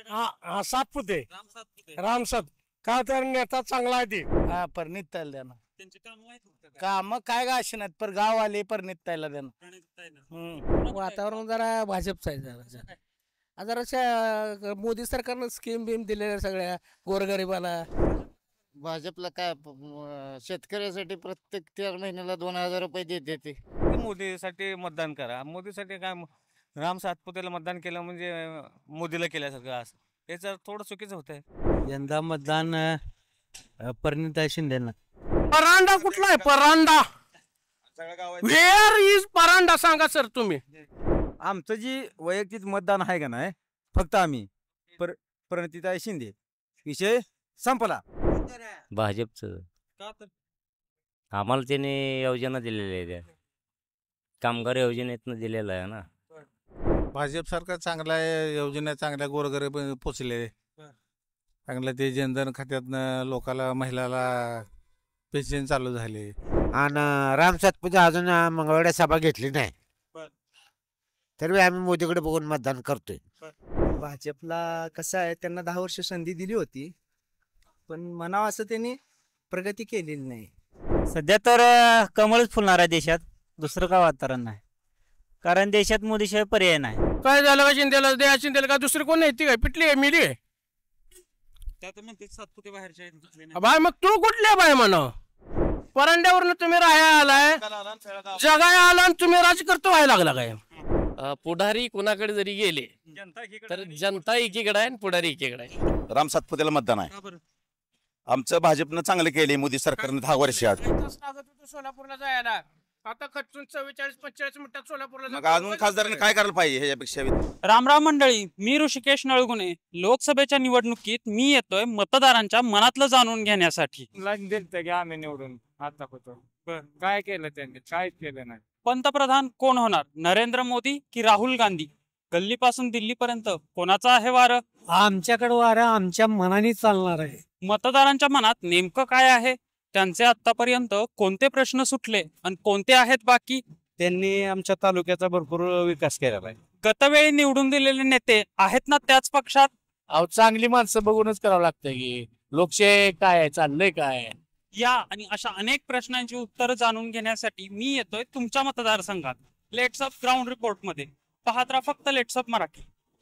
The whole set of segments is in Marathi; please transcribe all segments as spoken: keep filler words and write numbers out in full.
हा सातपुते राम सातपुते राम सात का तर नेता चांगला आहे ते. हा परनीत ताईला देणार. त्यांची काम माहित होतं का? काम काय का अशी नाहीत पर गाव आले परनीत ताईला देणार. प्रणितताईंना. हम्म. वातावरण जरा भाजपचं आहे जरा जरा मोदी सरकारनं स्कीम बिम दिलेल्या सगळ्या गोरगरिबाला. भाजपला काय प- म- शेतकऱ्यासाठी प्रत्येक चार महिन्याला दोन हजार रुपये देते ते. मोदीसाठी मतदान करा. मोदीसाठी काय म- राम सातपुतेला मतदान केलं म्हणजे अं, मोदीला केल्यासारखं असं याचं थोडं चुकीचं होतंय. यंदा मतदान परिणिता शिंदेना. परांडा कुठला आहे परांडा? वेअर इज परांडा सांगा सर तुम्ही. आमचं जी वैयक्तिक मतदान आहे का नाही फक्त आम्ही पर प्रणितीताई शिंदे विषय संपला. भाजपचं का तर आम्हाला त्याने योजना दिलेल्या आहे त्या कामगार योजनेतनं दिलेलं आहे ना. भाजप सरकार चांगला आहे. योजना चांगल्या गोरगरीब पोचले. चांगलं ते जनधन खात्यातनं लोकाला महिलाला पेन्शन चालू झाले. आणि राम सातपुते अजून मंगळवाड्या सभा घेतली नाही बर. तरी आम्ही मोदीकडे बघून मतदान करतोय. भाजपला कसं आहे त्यांना दहा वर्ष संधी दिली होती पण म्हणावं असं त्यांनी प्रगती केलेली नाही. सध्या तर अं, कमळच फुलणार आहे देशात. दुसरं काय वातावरण नाही कारण देशात मोदीशिवाय पर्याय नाही. काय झालं का शिंदेला द्या शिंदेला का दुसरी कोण नाही ती काय पिटली आहे मिली आहे? त्यात म्हणते सातपुते बाहेरचे आहेत. बाय मग तू कुठले बाय म्हण परांड्यावरनं तुम्ही राहायला आलाय जगाया आला आणि तुम्ही राजकर्ता व्हायला लागला काय? पुढारी कुणाकडे जरी गेले जनता एकीकडे तर आणि- जनता एकीकडे आहे आणि पुढारी एकीकडे आहे. राम सातपुतेला मतदान आहे. का बरं? आमचं भाजपनं चांगलं केले मोदी सरकारनं दहा वर्षात. इथंच लागत होतं सोलापूरला जायला आता खचून चव्वेचाळीस पंचेचाळीस मिनिटात सोलापूरला मग जातो. अजून खासदारांनी काय करायला पाहिजे ह्याच्यापेक्षा? रामराम मंडळी, मी ऋषिकेश नळगुणे. लोकसभेच्या निवडणुकीत मी येतोय मतदारांच्या मनातलं जाणून घेण्यासाठी. दिलं की आम्ही निवडून आता होतो काय केलं त्यांनी काहीच केलं नाही. पंतप्रधान कोण होणार, नरेंद्र मोदी की राहुल गांधी? गल्लीपासून दिल्लीपर्यंत कोणाचं आहे वारं? आमच्याकडे वारा आमच्या मनाने चालणार आहे. मतदारांच्या मनात नेमकं काय आहे? त्यांचे आतापर्यंत कोणते प्रश्न सुटले आणि कोणते आहेत बाकी? त्यांनी आमच्या तालुक्याचा भरपूर विकास केलेला आहे. गतवेळी निवडून दिलेले नेते आहेत ना त्याच पक्षात? अहो चांगली माणसं बघूनच करावं लागतं की लोकशाही काय आहे चाललंय काय. या आणि अशा अनेक प्रश्नांची उत्तरं जाणून घेण्यासाठी मी येतोय तुमच्या मतदारसंघात लेट्स अप ग्राउंड रिपोर्ट मध्ये. पाहत राहा फक्त लेट्स अप मराठी.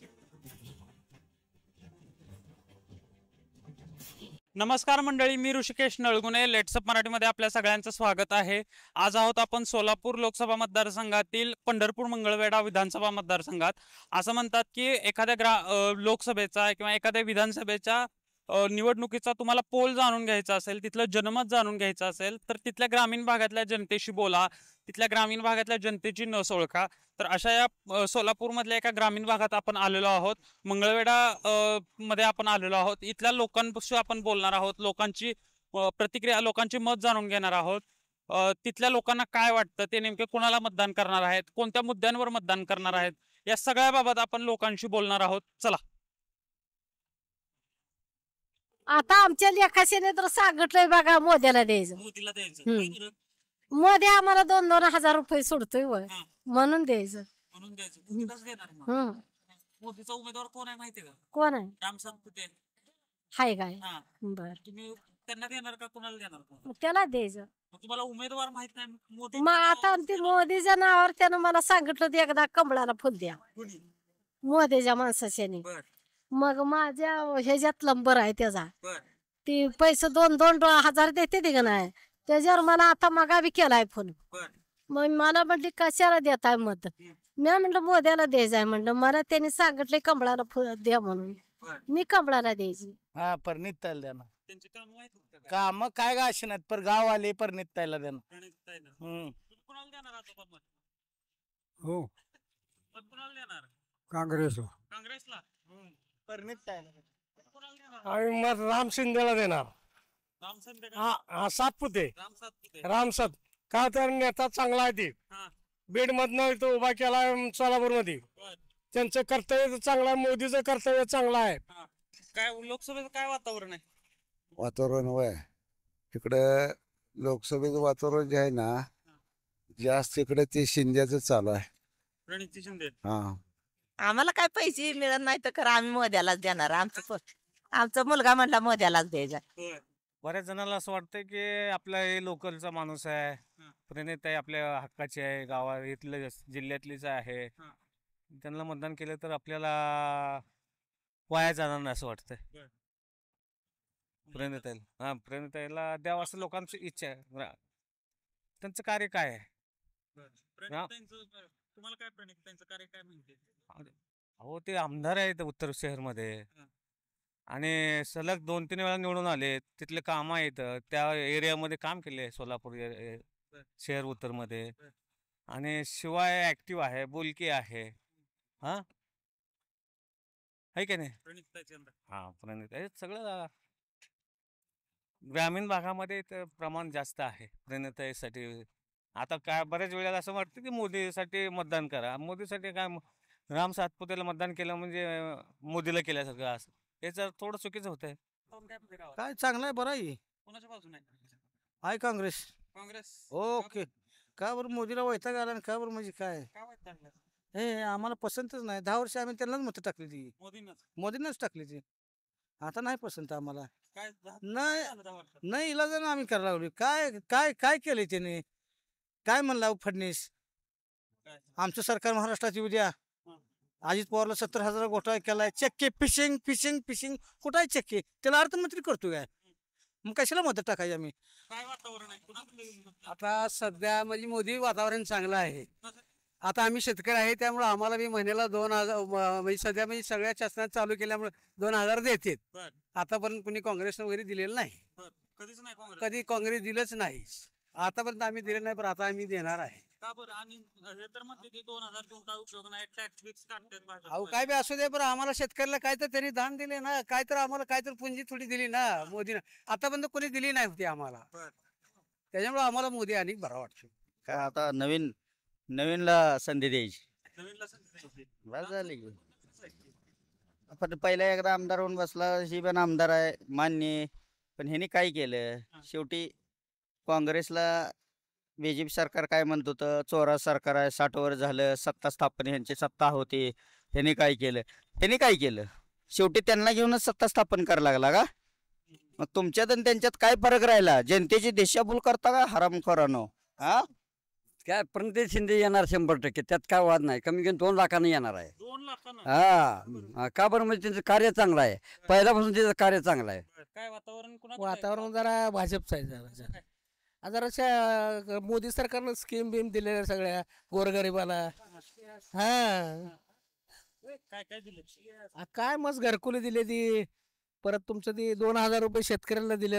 नमस्कार मंडळी, मी ऋषिकेश नळगुणे. लेट्सअप मराठीमध्ये आपल्या सगळ्यांचं स्वागत आहे. आज आहोत आपण सोलापूर लोकसभा मतदारसंघातील पंढरपूर मंगळवेढा विधानसभा मतदारसंघात. असं म्हणतात की एखाद्या ग्रा अं, लोकसभेचा किंवा एखाद्या विधानसभेच्या अं, निवडणुकीचा तुम्हाला पोल जाणून घ्यायचा असेल, तिथलं जनमत जाणून घ्यायचं असेल तर तिथल्या ग्रामीण भागातल्या जनतेशी बोला, तिथल्या ग्रामीण भागातल्या जनतेची नस ओळखा. तर अशा या अं, सोलापूरमधल्या एका ग्रामीण भागात आपण आलेलो आहोत. मंगळवेढा अं, मध्ये आपण आलेलो आहोत. इथल्या लोकांपासून आपण बोलणार आहोत, लोकांची अं, प्रतिक्रिया, लोकांची मत जाणून घेणार आहोत. अं, तिथल्या लोकांना काय वाटतं, ते नेमके कोणाला मतदान करणार आहेत, कोणत्या मुद्द्यांवर मतदान करणार आहेत, या सगळ्या बाबत आपण लोकांशी बोलणार आहोत. चला. आता आमच्या लेखाशीने तर सांगितलंय बघा मोदीला द्यायचं. मोदीला द्यायचं. हम्म. काय बरं? मोदी आम्हाला दोन दोन हजार रुपये सोडतोय वय हा. म्हणून द्यायचं. म्हणून द्यायचं. मोदीलाच देणार मग. हम्म. मोदीचा उमेदवार कोण आहे माहितीये का? कोण आहे राम सातपुते. हाय काय हा. बर तुम्ही त्यांना देणार का कोणाला देणार कोण? त्याला द्यायचं. मग तुम्हाला उमेदवार माहित नाही मोदी मग आता ते मोदीच्या नावावर त्यानं मला सांगितलं होतं एकदा कमळाला फुल द्या मोदीच्या माणसाच्याने. बर मग माझ्या ह्याच्यात नंबर आहे त्याचा. बर ती पैसे दोन दोन हजार देते ते का नाही त्याच्यावर मला आता मगा बी केलाय फोन. बर मग मला म्हटली कशाला देताय मत. मी म्हटलं मोद्याला द्यायचंय म्हणलं. मला त्यांनी सांगितले कमळाला फुल द्या म्हणून बर. मी कमळाला द्यायची. हा परनीत ताईला देणार. त्यांची काम माहित होतं का? काम काय का अशी नाहीत पर गाव आले परनीत ताईला देणार. प्रणितताईंना. हम्म. तुम्ही कोणाला देणार आता मत? हो मत कोणाला देणार? काँग्रेस काँग्रेसला. परनीत ताईला. कोणाला देणार? आम्ही मत राम शिंदेला देणार. राम शिंदे का? हा हा सातपुते राम सातपुते. राम सात का तर नेता चांगला आहे ते. हा. बीड मधनं तो उभा केला सोलापूर मध्ये. बर. त्यांचं कर्तव्य चांगलं आहे, मोदीचं कर्तव्य चांगलं आहे. हा. काय लोकसभेचं काय वातावरण आहे? वातावरण वय इकडं लोकसभेचं वातावरण जे आहे ना जास्त इकडे ते शिंद्याचं चालू आहे. प्रणिती शिंदे. हा आम्हाला काय पैसे मिळत नाही तर खरं आम्ही मोद्यालाच देणार. आमचं प- आमचा मुलगा म्हणला मोद्यालाच द्यायचा. बऱ्याच जणांना असं वाटतं की आपला हे लोकलचा माणूस आहे, प्रणित आहे, आपल्या हक्काची आहे, गावात इथलं जिल्ह्यातलीच आहे, त्यांना मतदान केलं तर आपल्याला वाया जाणार नाही असं वाटतंय. प्रणिताईला हा प्रणिताईला द्यावं असं लोकांची इच्छा आहे. रा- त्यांचं कार्य काय आहे? हा? तुम्हाला काय प्रणित त्यांचं कार्य काय माहिती? अहो ते आमदार आहेत उत्तर शहरमध्ये आणि सलग दोन तीन वेळा निवडून आले. तिथले काम आहेत, त्या एरियामध्ये काम केले सोलापूर ए- ए- शहर उत्तरमध्ये. आणि शिवाय ऍक्टिव्ह आहे, बोलकी आहे. हा आहे का नाही? हा प्रणित आहे सगळं. ग्रामीण भागामध्ये तर प्रमाण जास्त आहे प्रणिताईसाठी. आता काय बऱ्याच वेळेला असं वाटतं की मोदीसाठी मतदान करा. मोदीसाठी काय म- राम सातपुतेला मतदान केलं म्हणजे अं, मोदीला केल्यासारखं असं. हे जर थोडं चुकीचं होतंय. काय चांगलं आहे, बरं आहे. कोणाच्या बाजूने आहे? आहे काँग्रेस. काँग्रेस. ओके. का बरं मोदीला वैताग आला आणि का बरं म्हणजे काय काय वाटतं आपल्याला? हे आम्हाला पसंतच नाही. दहा वर्ष आम्ही त्यांनाच मतं टाकली ती मोदींनाच. मोदींनाच टाकली ती. आता नाही पसंत आम्हाला. काय झा- नाही झालं दहा वर्षात? नाही इलाजानं आम्ही करायला लागलो. काय काय काय केलंय त्याने? काय म्हणला फडणवीस? काय? आमचं सरकार महाराष्ट्रात येऊ द्या. अजित पवारला सत्तर हजार घोटाळा केलाय. चक्के फिशिंग फिशिंग फिशिंग कुठं आहे चक्के? त्याला अर्थमंत्री करतो काय? मग कशाला मदत टाकायची आम्ही? काय वातावरण आहे? कुणाकडे? आता सध्या म्हणजे मोदी वातावरण चांगलं आहे. आता आम्ही शेतकरी आहे त्यामुळे आम्हाला बी महिन्याला दोन हजार म- म्हणजे सध्या म्हणजे सगळ्या शासनात चालू केल्यामुळे दोन हजार देतात. बर आतापर्यंत कुणी काँग्रेसनं वगैरे दिलेलं नाही. बर कधीच नाही काँग्रेस. कधी काँग्रेस दिलंच नाही. आतापर्यंत आम्ही दिले नाही, पण आता आम्ही देणार आहे. का बरं? आणि हे तर म्हणते की दोन हजार देऊन काय उपयोग नाही, टॅक्स बिक्स काढतात भाजप. अहो काय बी असू दे, पण आम्हाला शेतकऱ्याला काय तर त्यांनी दान दिले ना, काय तर आम्हाला काय तर पुंजी थोडी दिली ना मोदीनं. आतापर्यंत कोणी दिली नाही होती आम्हाला. बर. त्याच्यामुळे आम्हाला मोदी आणि बरा वाटतो. काय आता नवीन नवीनला संधी द्यायची. नवीनला संधी द्यायची. बस झाली की. पण पहिला एकदा आमदार होऊन बसला, ही पण आमदार आहे मान्य आहे. पण ह्याने काय केलं शेवटी? काँग्रेसला बीजेपी सरकार काय म्हणत होतं, चोरा सरकार आहे, साठ वर झालं, सत्ता स्थापन ह्यांची सत्ता होती. ह्याने काय केलं? ह्याने काय केलं? शेवटी त्यांना घेऊनच सत्ता स्थापन करायला लागला का? मग तुमच्यात आणि त्यांच्यात काय फरक राहिला? जनतेची दिशाभूल करता का हरामखोरानो? हा काय प्रणित शिंदे येणार शंभर टक्के, त्यात काय वाद नाही. कमी कमी दोन लाखांनी येणार आहे. दोन लाखांना? हा का बरं? म्हणजे त्यांचं कार्य चांगलं आहे, पहिल्यापासून त्याचं कार्य चांगलं आहे. काय वातावरण कुणाचं? वातावरण जरा भाजपचं आहे. जरा जरा जराशा मोदी सरकारनं स्कीम बिम दिलेल्या सगळ्या गोरगरिबाला. हा काय काय दिले? आ, काय मस्त घरकुली दिली ती. परत तुमचं ती दोन हजार रुपये शेतकऱ्याला दिले.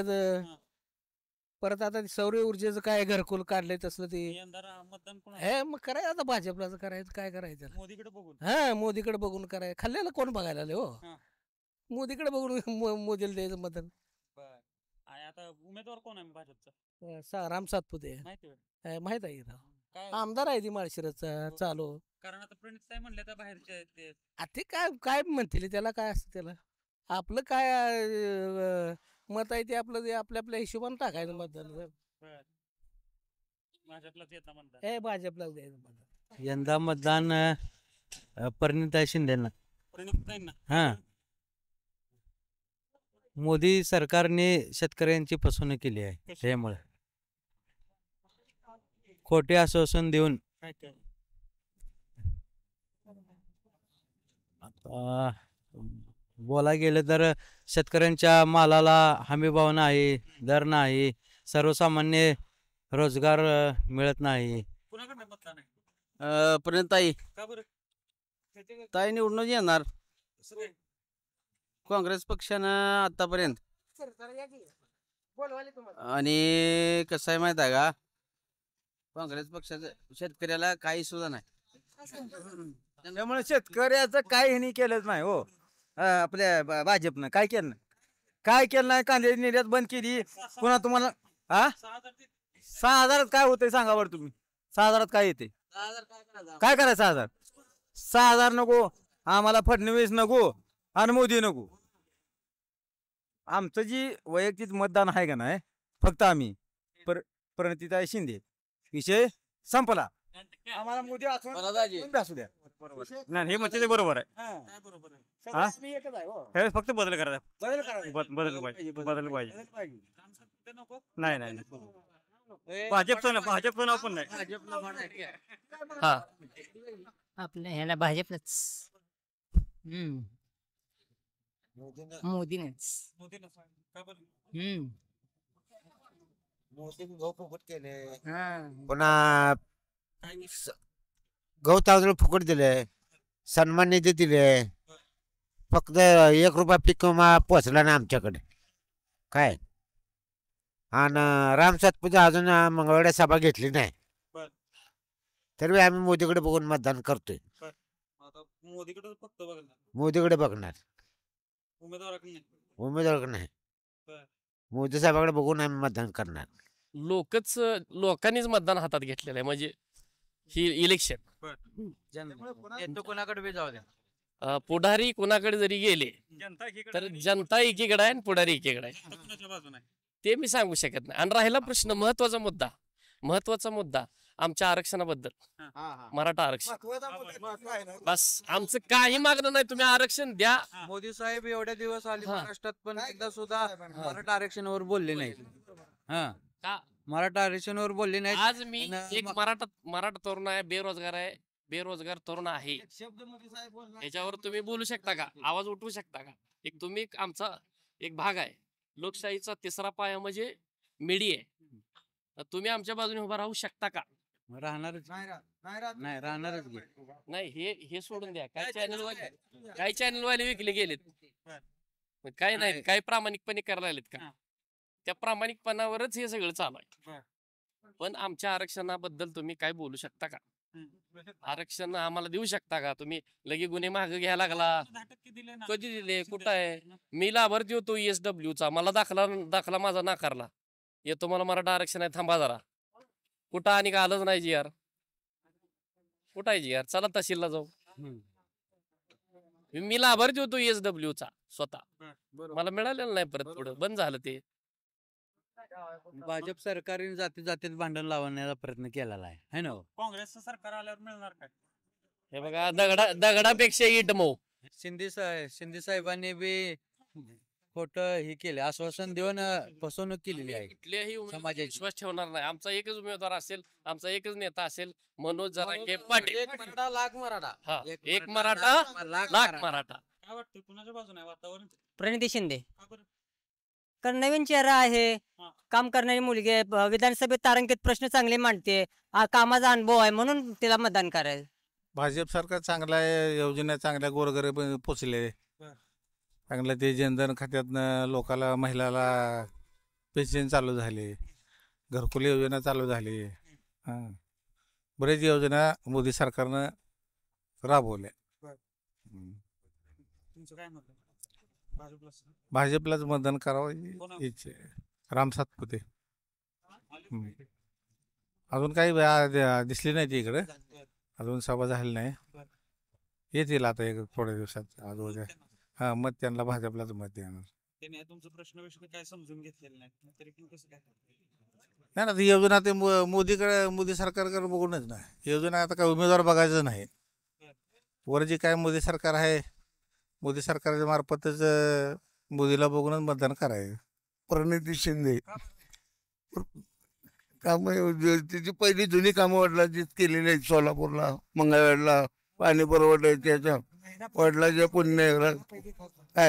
परत आता ती सौर ऊर्जेचं काय घरकुल काढलंय तसलं ते. यंदा रा- मतदान कोण? हे मग करायचं आता भाजपलाच करायचं. काय करायचं? मोदीकडे बघून. हा मोदीकडे बघून करायचं. खाल्लेलं कोण बघायला आले हो? हा. मोदीकडे बघून मो- मोदीला द्यायचं मतदान. बर. आणि आता उमेदवार कोण आहे भाजपचा? अं, सा- राम सातपुते माहिती आहे? अं, माहित आहे की राव. काय? आमदार आहे ती माळशिरसचा चालू. कारण आता प्रणित काय म्हणले तर बाहेरचे आहेत ते. आ, ते काय काय म्हणतील त्याला? काय असतं त्याला? आपलं काय अं, मत आहे ते आपलं ते आपल्या आपल्या हिशोबाने टाकायचं मतदान. बर. भाजपलाच येत ना म्हणतात. हे भाजपलाच द्यायचं मतदान. यंदा मतदान परिणिताई शिंदेना. प्रणिताईंना? हा मोदी सरकारने शेतकऱ्यांची फसवणूक केली आहे. त्यामुळे खोटे आश्वासन देऊन काय काय? आता बोला गेलं तर शेतकऱ्यांच्या मालाला हमीभाव नाही, दर नाही, सर्वसामान्य रोजगार अ, मिळत नाही. कुणाकडे मतदान आहे? प्रणिताई का बरं? ताई निवडून येणार. असं काय? काँग्रेस पक्षानं आतापर्यंत. आणि कसं आहे माहित आहे का, काँग्रेस पक्षाचं शेतकऱ्याला काही सुद्धा नाही. त्यामुळे शेतकऱ्याचं काय ह्यांनी केलंच नाही हो. हा, आपल्या भा- भाजपनं काय केलं नाही? काय केलं नाही? कांद्याची निर्यात बंद केली. पुन्हा तुम्हाला हा सहा हजारात काय होतंय सांगा बरं तुम्ही? सहा हजारात काय येते? काय करायचं? सहा हजार सहा हजार नको आम्हाला. फडणवीस नको आणि मोदी नको. आमचं जी वैयक्तिक मतदान आहे का नाही, फक्त आम्ही पर प्रणिताई शिंदे. विषय संपला. आम्हाला मोदी असू असू द्या नाही हे म्हणते ते बरोबर आहे काय बरोबर आहे हा? आम्ही एकच आहे हो. त्यावेळेस फक्त बदल करायचा बदल करायचा. बद- बदल पाहिजे बदल पाहिजे बदल पाहिजे. नाही नाही नाही. भाजपचं ना भाजपचं नाव पण नाही हा आपल्या ह्याला भाजपच हम्म मोदीनेच हम्म पुन्हा स- गहू तांदूळ फुकट दिले सन्मान निधी दिले फक्त एक रुपया पीक विमा पोचला ना आमच्याकडे काय आणि राम सातपुते अजून मंगळवाड्या सभा घेतली नाही तरी आम्ही मोदीकडे बघून मतदान करतोय आता मोदीकडे फक्त बघणार मोदीकडे बघणार उमेदवाराकडे नाही. उमेदवार नाही बरं. मोदी साहेबाकडे बघून आम्ही मतदान करणार लोकच लोकांनीच मतदान हातात घेतलेलं आहे म्हणजे ही इलेक्शन येतो कोणाकडे बी जाऊ द्या अं, पुढारी कोणाकडे जरी गेले तर जनता एकीकडे आहे आणि पुढारी एकीकडे आहे आता कुणाच्या बाजूने आहे? ते मी सांगू शकत नाही आणि राहिला प्रश्न महत्वाचा मुद्दा महत्वाचा मुद्दा आमच्या आरक्षणाबद्दल मराठा आरक्षण बस आमचं काही मागणं नाही तुम्ही आरक्षण द्या मोदी साहेब एवढ्या दिवस आले महाराष्ट्रात पण एकदा सुद्धा मराठा आरक्षणावर बोलले नाही हा का? मराठा आरक्षणावर बोलले नाही आज मी एक मराठा मराठा तरुण आहे बेरोजगार आहे बेरोजगार तरुण आहे याच्यावर तुम्ही बोलू शकता का आवाज उठवू शकता का एक तुम्ही एक आमचा एक भाग आहे लोकशाहीचा तिसरा पाया म्हणजे मीडिया आहे तर तुम्ही आमच्या बाजूने उभा राहू शकता का राहणारच नाही राहणारच घे नाही हे हे सोडून द्या काही चॅनल वाले काही चॅनल वाले विकले गेलेत मग काय नाही काही प्रामाणिकपणे करायला लागलेत का त्या प्रामाणिकपणावरच हे सगळं चालू आहे पण आमच्या आरक्षणाबद्दल तुम्ही काय बोलू शकता का आरक्षण आम्हाला देऊ शकता का तुम्ही लगे गुन्हे माग घ्यायला लागला कधी दिले कुठं आहे मी लाभार्थी होतो एसडब्ल्यू चा मला दाखला दाखला माझा नाकारला येतो मला मराठा आरक्षण आहे थांबा जरा कुठं आणि का आलंच नाही जी यार कुठं आहे जी यार चला तहसीलला जाऊ मी लाभार्थी होतो एसडब्ल्यू चा स्वतः मला मिळालेलं नाही परत पुढं बंद झालं ते भाजप सरकारने जाती जातीत भांडण लावण्याचा प्रयत्न केलेला आहे है ना हो? काँग्रेसचं सरकार आल्यावर मिळणार काय हे बघा दगडा दगडापेक्षा इट मऊ शिंदे साहेब शिंदे साहेबांनी बी खोट हे केले आश्वासन देऊन अं, फसवणूक केलेली आहे कुठल्याही उमेदवारावर समाजाची विश्वास ठेवणार नाही आमचा एकच उमेदवार असेल आमचा एकच नेता असेल मनोज जरांगे पाटील एक मराठा लाख मराठा हा एक एक मराठा, मराठा लाख लाख मराठा. मराठा काय वाटतं कुणाच्या बाजूने आहे वातावरण प्रणिती शिंदे का बरं? कारण नवीन चेहरा आहे काम करणारी मुलगी आहे ब- विधानसभेत तारांकित प्रश्न चांगले मांडते आ, कामाचा अनुभव आहे म्हणून तिला मतदान करायचं भाजप सरकार चांगला आहे योजना चांगल्या गोरगरीब पोचले चांगलं ते जनधन खात्यातनं लोकाला महिलाला पेन्शन चालू झाली घरकुल योजना चालू झाली हां बरेच योजना मोदी सरकारनं राबवल्या हम्म. तुमचं काय मत आहे? भाजपला भाजपलाच मतदान करावं ही इच्छा आहे. राम सातपुते हम्म. अजून काही वे- द- दिसली नाही ती इकडे अजून सभा झाली नाही येतील आता एक थोड्या दिवसात आज उद्या हा मत त्यांना भाजपलाच मत देणार त्यांनी तुमचं प्रश्न विषय काय समजून घेतलेलं नाही तरी पण कसं काय नाही ना ती योजना ते मो- मोदीकडे मोदी सरकारकडे बघूनच ना योजना आता काय उमेदवार बघायचं नाही वर जी काय मोदी सरकार आहे मोदी सरकारच्या मार्फतच अं, मोदीला बघूनच मतदान करायचं प्रणिती शिंदे काम तिची पहिली जुनी कामं वडिलांची केलेली आहेत सोलापूरला मंगळवेढला पाणी पुरवठा त्याच्या वडिलांच्या पुण्य काय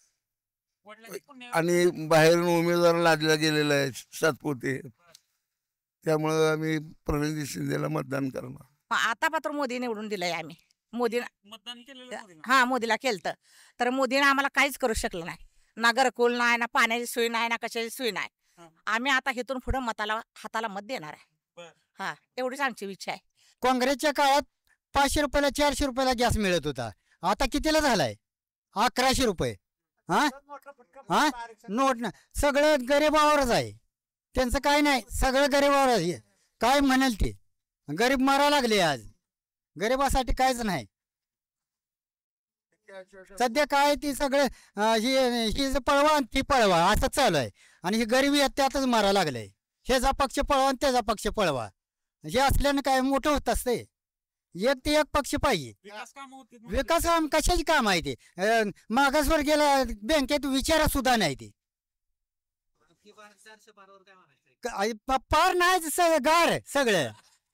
आणि बाहेरून उमेदवार लादला गेलेला आहे सातपुते त्यामुळं आम्ही प्रणिती शिंदेला मतदान करणार आता मात्र मोदी निवडून दिलंय आम्ही मोदी मतदान केलेलं मोदीनं. हा मोदीला केलं तर मोदीने आम्हाला काहीच करू शकलं नाही ना घरकुल नाही ना पाण्याची सोय नाही ना कशाची सोय नाही आम्ही आता इथून पुढे मताला हाताला मत देणार आहे हा एवढीच आमची इच्छा आहे काँग्रेसच्या काळात पाचशे रुपयाला चारशे रुपयाला गॅस मिळत होता आता कितीला झालाय अकराशे रुपये हा हा नोट ना सगळं गरीबावरच आहे त्यांचं काय नाही सगळं गरीबावर आहे काय म्हणाल ते गरीब मारा लागले आज गरीबासाठी काहीच नाही सध्या काय ती सगळं अं, ही ही जे पळवा आणि ती पळवा असं चालू आहे आणि ही गरिबी आहे त्यातच मारा लागलंय ह्याचा पक्ष पळवा आणि त्याचा पक्ष पळवा हे असल्यानं काय मोठं होत असते एक ते एक पक्ष पाहिजे. विकास काम होते विकास काम कशाची काम आहे ते अं, मागासवर्गीयाला बँकेत विचारा सुद्धा नाही ते क- आई, प- पार नाही स- गार आहे सगळं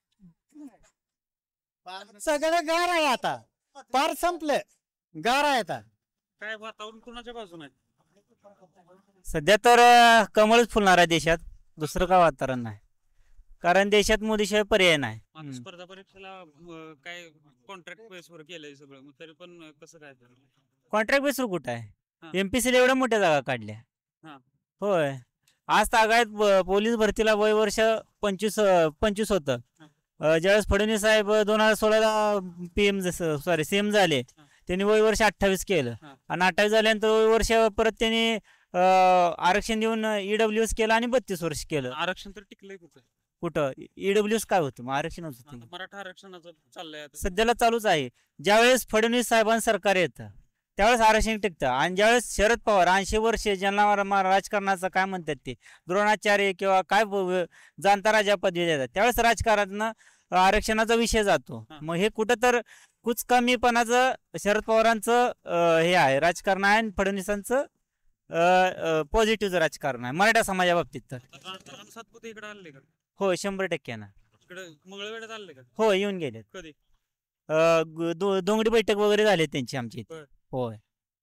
सगळं गार आहे आता पार संपलं गार आहे आता. काय वातावरण कोणाच्या बाजूने आहे? सध्या तर अ, कमळच फुलणार आहे देशात, दुसरं काय वातावरण नाही. कारण देशात मोदीशिवाय पर्याय नाही. आता स्पर्धा परीक्षेला अं, काय कॉन्ट्रॅक्ट बेसवर केलंय सगळं, मग तरी पण अं, कसं काय झालं? कॉन्ट्रॅक्ट बेसवर कुठं हा. आहे? एमपीसीला एवढ्या मोठ्या जागा काढल्या. हा. होय, आज तागायत ब- पोलीस भरतीला वय वर्ष पंचवीस अ, पंचवीस होतं. अ, ज्यावेळेस फडणवीस साहेब दोन हजार सोळाला पीएम सॉरी सीएम झाले, त्यांनी वय वर्ष अठ्ठावीस केलं आणि अठ्ठावीस झाल्यानंतर वय वर्ष परत त्यांनी अ, आरक्षण देऊन ईडब्ल्यू एस केलं आणि बत्तीस वर्ष केलं. आरक्षण तर टिकलंय कुठं? कुठं ईडब्ल्यू एस काय होतं मग आरक्षणच होतं. आता मराठा आरक्षणाचं चाललंय आता. सध्याला चालूच आहे. ज्यावेळेस फडणवीस साहेबांचं सरकार येतं त्यावेळेस आरक्षण टिकतं आणि ज्यावेळेस शरद पवार ऐंशी वर्षे ज्यांना रा- मा- राजकारणाचं काय म्हणतात ते द्रोणाचार्य किंवा काय ब- जाणता राजा पदवी देतात त्यावेळेस राजकारणातनं आरक्षणाचा विषय जातो. मग हे कुठं तर कुच कमीपणाचं शरद पवारांचं अं, हे आहे राजकारण आहे आणि फडणवीसांचं पॉझिटिव्ह राजकारण आहे मराठा समाजाबाबतीत तर. आता राम सातपुते इकडे आले का? हो शंभर टक्क्यानं. इकडे मंगळवेढ्यात आले का? हो येऊन गेलेत. कधी? अं, ग- दो- दोंगडी बैठक वगैरे झाली त्यांची आमची इथे. बरं. होय.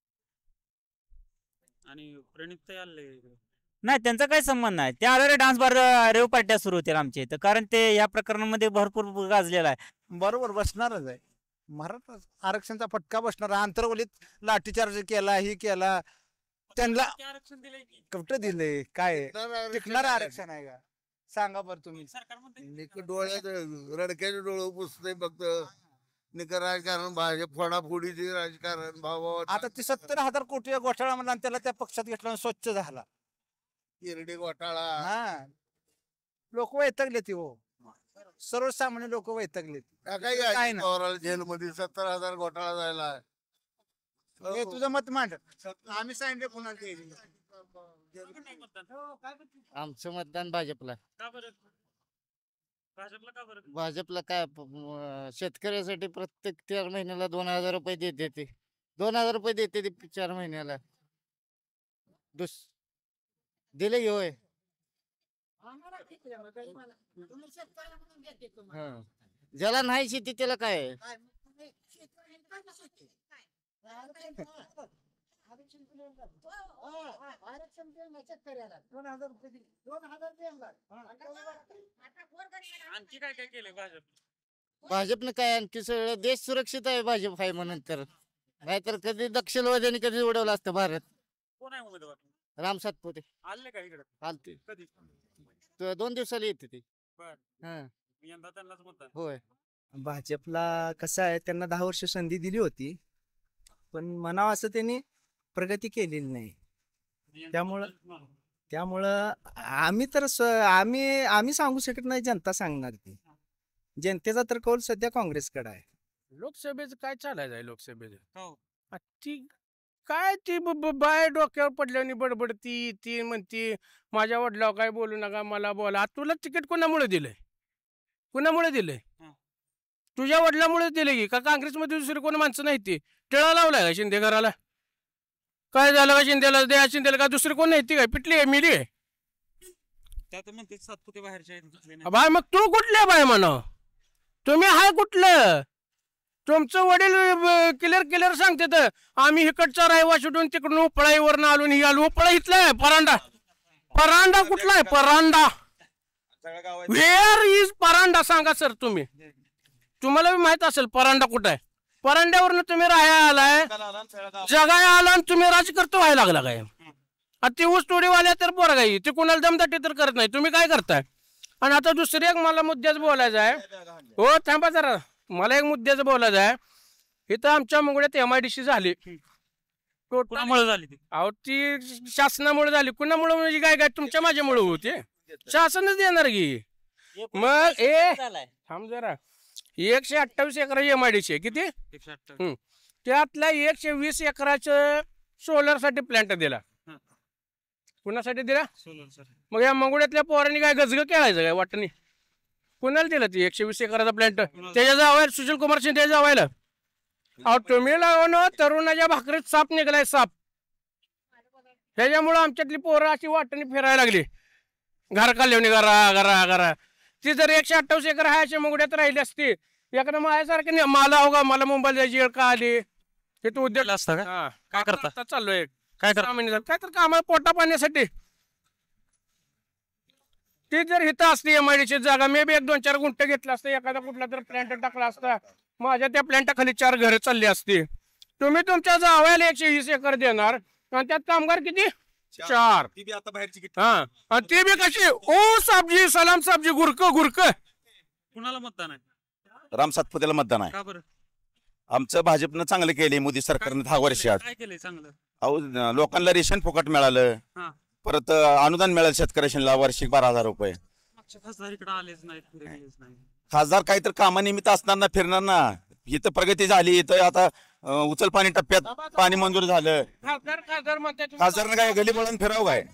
आणि प्रणित आले इकडे? नाही त्यांचा काही संबंध नाही. ते आलेले डान्स बार रेव पार्ट्या सुरू होतील आमच्या इथं कारण ते या प्रकरणामध्ये भरपूर गाजलेला आहे. बरोबर बसणारच आहे. मराठा आरक्षणचा फटका बसणार. आंतरवलीत लाठीचार्ज केला ही केला त्यांना आरक्षण दिलंय की? कुठं दिले काय टिकणार आरक्षण आहे का सांगा बरं तुम्ही. निक डोळ्यात रडक्याचे डोळे पुसते फक्त निक राजकारण भाजप फोडाफोडीचे राजकारण भाव आता ते सत्तर हजार कोटी घोटाळा म्हणला आणि त्याला त्या पक्षात घेतला आणि स्वच्छ झाला. किरडी घोटाळा हा लोक वैतागले ती हो सर्वसामान्य लोक वैतागले. काय काय पवाराला जेलमध्ये सत्तर हजार घोटाळा झाला. हे तुझं मत मांड. आम्ही सांगितले पुन्हा आमचं मतदान भाजपला. का बरं? भाजपला का बरं? भाजपला काय प- म- शेतकऱ्यासाठी प्रत्येक चार महिन्याला दोन हजार रुपये देते ते दोन हजार रुपये देते ते चार महिन्याला दुस दिले की होय. हं. ज्याला नाही शेती त्याला काय आहे? आणखी काय काय केलंय भाजप? भाजपनं काय आणखी सगळं देश सुरक्षित आहे भाजप आहे म्हणून तर नाहीतर कधी दक्षिणवाद्यांनी कधी उडवलं असतं भारत. कोण आहे उमेदवार? राम सातपुते आले का इकडे? आलते कधी? तो दोन दिवसाला येते ते. बर. हं. यंदा त्यांनाच मतदान. होय. भाजपला कसं आहे त्यांना दहा वर्ष संधी दिली होती पण म्हणावं असं त्यांनी प्रगती केलेली नाही. त्यामुळं त्यामुळं आम्ही तर स- आम्ही आम्ही सांगू शकत नाही जनता सांगणार ती. जनतेचा तर कौल सध्या काँग्रेसकडे आहे. लोकसभेचं काय चालायचं आहे लोकसभेचं हो. आ, ती काय ती ब- ब- बाय डोक्यावर पडल्याने बडबडती ती म्हणती माझ्या वडिलावर काय बोलू नका मला बोला. आ, तुला तिकीट कोणामुळे दिलंय कोणामुळे दिलंय तुझ्या वडिलामुळे दिले की का काँग्रेसमध्ये दुसरी कोण माणसं नाही ती टिळा लावलाय का शिंदे घराला काय झालं का शिंदेला द्या शिंदेला का दुसरी कोण नाही ती काय पिटली आहे मिली आहे. त्यात म्हणते सातपुते बाहेरच्या आहेत, घेतले नाही. बाय मग तू कुठले बाय म्हणा तुम्ही हाय कुठलं तुमचं वडील क्लिअर क्लिअर सांगते तर आम्ही इकडचा रहिवाशीतून तिकडून उपळाईवरनं आलो ही आलो. उपळा इथला आहे परांडा परांडा कुठला आहे परांडा वेअर इज परांडा सांगा सर तुम्ही तुम्हाला बी माहित असेल परांडा कुठं आहे. परांड्यावरनं तुम्ही राहायला आलाय जगाय आला आणि तुम्ही राजकर्ता व्हायला लागला काय. आता ती ऊस तोडीवाल्या तर पोरं गाई ते कोणाला दमदाटी तर करत नाही तुम्ही काय करताय. आणि आता दुसरी एक मला मुद्द्याच बोलायचं आहे. हो थांबा जरा मला एक मुद्द्याचं बोलायचं आहे. इथं आमच्या मुंगड्यात एम आय डी सी झाली कुणामुळे झाली ती? अहो ती शासनामुळे झाली. कुणामुळे म्हणजे काय काय तुमच्या माझ्यामुळे होते शासनच देणार की. मग ए थांब जरा एकशे अठ्ठावीस acre M I D C किती एकशे अठ्ठावीस. हम्म. त्यातल्या एकशे वीस एकराचं सोलर साठी प्लांट दिला. कुणासाठी दिला सोलर सर. मग या मंगुळ्यातल्या पोरांनी काय गजग खेळायचं काय वाटणी कुणाला दिलं ती एकशे वीस एकराचा प्लॅन्ट त्याच्या जावायला सुशील कुमार शिंदे जावायला. अहो तुम्ही लावून तरुणाच्या भाकरीत साप निघालाय साप. त्याच्यामुळं आमच्यातली पोरं अशी वाटणी फिरायला लागली घर कालवणी घरा घरा घरा. ती जर एकशे अठ्ठावीस एकर आहे अशी मुंगड्यात राहिली असती एखादं माझ्यासारखं मला हो का मला मुंबईला जायची वेळ का आली हे तू उद्योग असतं का काय करता आता चाललोय काय सहा महिने झाले. काय तर कामाला पोटा पाण्यासाठी ती जर हिथं असती एमआयडीची जागा मे बी एक दोन चार गुंठ घेतला असतं एखादा कुठला तर प्लॅन्ट टाकला असता माझ्या त्या प्लॅन्टाखाली चार घरं चालली असती. तुम्ही तुमच्या जावयाला एकशे वीस एकर देणार आणि त्यात कामगार किती चार आता बाहेरची हा आणि ती बी कशी ओ साबजी सलाम साबजी गुरक गुरक. कुणाला मतदान आहे राम सातपुतेला मतदान आहे. का बरं आमचं भाजपनं चांगलं केलंय मोदी सरकारनं दहा वर्षात. काय केलंय चांगलं अहो न- लोकांना रेशन फुकट मिळालं. हा. परत अं, अनुदान मिळालं शेतकऱ्यांना वार्षिक बारा हजार रुपये. मागच्या खासदार इकडे आलेच नाहीत पुढे गेलेच नाही. खासदार काहीतरी कामानिमित्त असणार ना फिरणार ना. इथं प्रगती झाली इथं आता अं, उचल पाणी टप्प्यात पाणी मंजूर झालं. खासदार खासदार म्हणते तुम्ही. खासदारनं काय गली बोळून फिरावं काय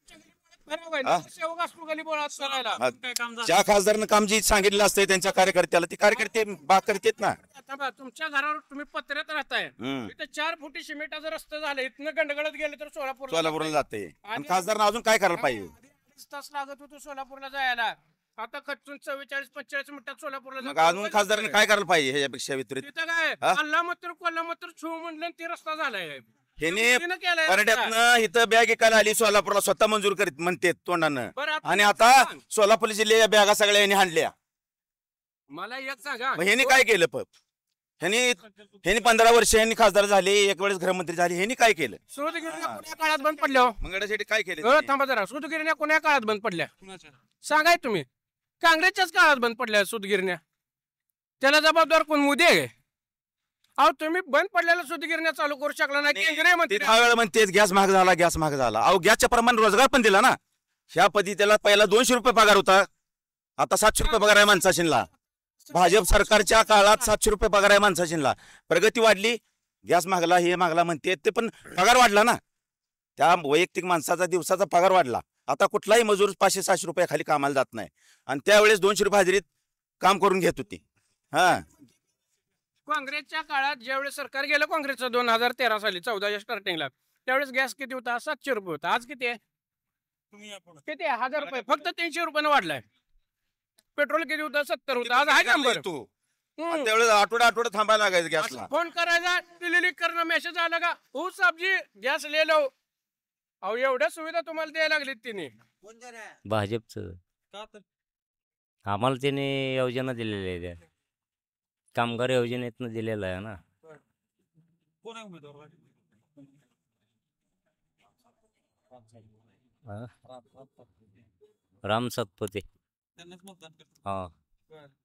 बरोबर आहे. हा? सेवक असतो गली बोळात करायला. हा. ज्या खासदारानं काम जे सांगितलं असतं त्यांच्या कार्यकर्त्याला ते कार्यकर्ते बा करतेत ना. आता बघा, तुमच्या घरावर तुम्ही पत्र्यात राहताय हम्म. इथं चार फुटी सिमेंटाचा रस्ता झाला इथनं गंडगडत गेले तर सोलापूर सोलापूरला जाते आणि खासदारनं अजून काय करायला पाहिजे. तास लागत होतो सोलापूरला जायला आता खचून चव्वेचाळीस पंचेचाळीस मिनिटात सोलापूरला मग जातो. अजून खासदारानं काय करायला पाहिजे ह्याच्यापेक्षा वितरित. तिथं काय हा? अल्लामत्र कोल्हामत्र छू म्हणलं आणि ते रस्ता झालाय ह्याने तिनं केलाय रस्ता. परड्यातनं इथं बॅग एकाला आली सोलापूरला स्वतः मंजूर करीत म्हणते तोंडानं. बरं, आता आणि आता सोलापूर जिल्ह्याच्या बॅगा सगळ्या यांनी हाणल्या. मला एक सांगा मग ह्यानी काय केलं पप ह्यानी ह्यानी पंधरा वर्ष यांनी खासदार झाले एक वेळेस गृहमंत्री झाले ह्यानी काय केलं. सूतगिरण्या कोण्या काळात बंद पडल्या हो? मंगळासाठी काय केलं अ, त्यांनी? थांबा जरा सूतगिरण्या कोण्या काळात बंद पडल्या सांगाय तुम्ही. काँग्रेसच्याच काळात बंद पडल्या सूतगिरण्या. त्याला जबाबदार कोण मोदी आहे. अहो तुम्ही बंद पडलेल्या सूतगिरण्या चालू करू शकला नाही केंद्रीय ते मंत्री दहा वेळा म्हणते गॅस महाग झाला गॅस महाग झाला. अहो गॅसच्या प्रमाण रोजगार पण दिला ना. ह्या पदी त्याला पहिला दोनशे रुपये पगार होता आता सातशे रुपये पगार आहे माणसाशीनला. भाजप सरकारच्या काळात सातशे रुपये पगार आहे माणसाशीनला. प्रगती वाढली गॅस मागला हे मागला म्हणते ते पण पगार वाढला ना. त्या वैयक्तिक माणसाचा दिवसाचा पगार वाढला. आता कुठलाही मजूर पाचशे सहाशे रुपये खाली कामाला जात नाही आणि त्यावेळेस दोनशे रुपये हजेरीत काम करून घेत होती. हा काँग्रेसच्या काळात ज्यावेळेस सरकार गेलं काँग्रेसचं दोन हजार तेरा साली चौदाच्या स्टार्टिंगला त्यावेळेस गॅस किती होता सातशे रुपये होता. आज किती आहे किती आहे हजार रुपये फक्त तीनशे रुपयानं वाढलाय. पेट्रोल किती होतं सत्तर होतं आज आहे शंभर. तू आणि त्यावेळेस आठवडा आठवडा थांबायला लागायचं गॅसला. फोन करायचा डिलिव्हरी करणं मेसेज आला का हो साबजी गॅस ले लो. अहो एवढ्या सुविधा तुम्हाला द्यायला लागलीत तिने. भाजपचं आम्हाला त्याने योजना दिलेल्या आहेत कामगार योजनेतनं दिलेलं आहे ना. कोण आहे उमेदवार हा? राम सातपुते त्यांनाच मतदान करतो. हा बरं.